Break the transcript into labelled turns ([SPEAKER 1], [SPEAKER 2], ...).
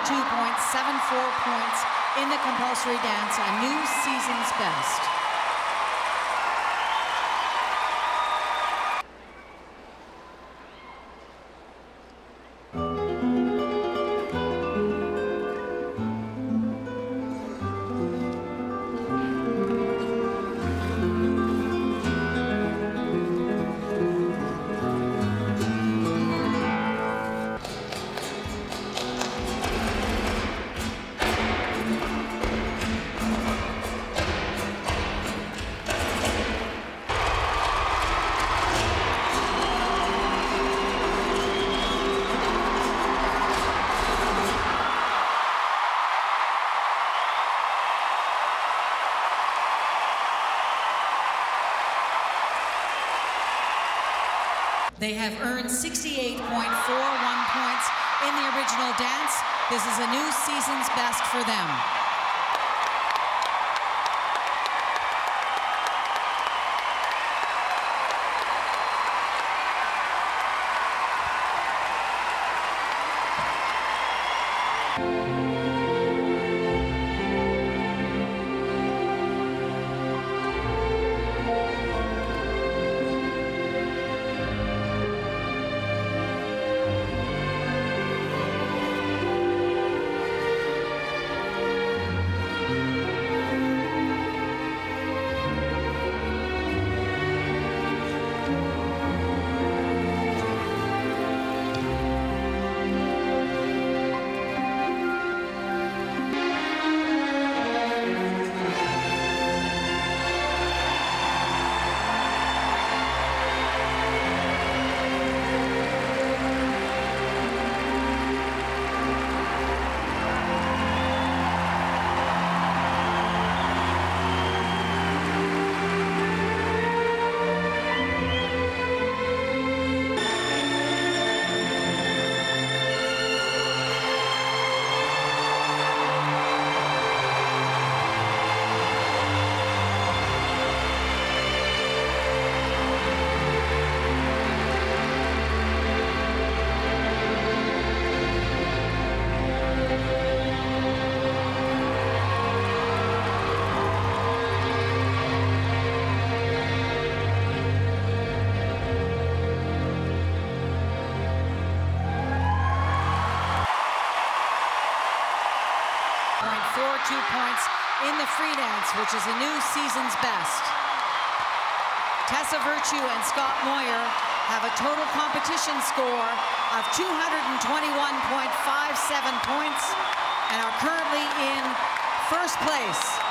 [SPEAKER 1] points in the compulsory dance, a new season's best. They have earned 68.41 points in the original dance. This is a new season's best for them. Points in the free dance, which is a new season's best. Teesa and Scott Moir have a total competition score of 221.57 points and are currently in first place.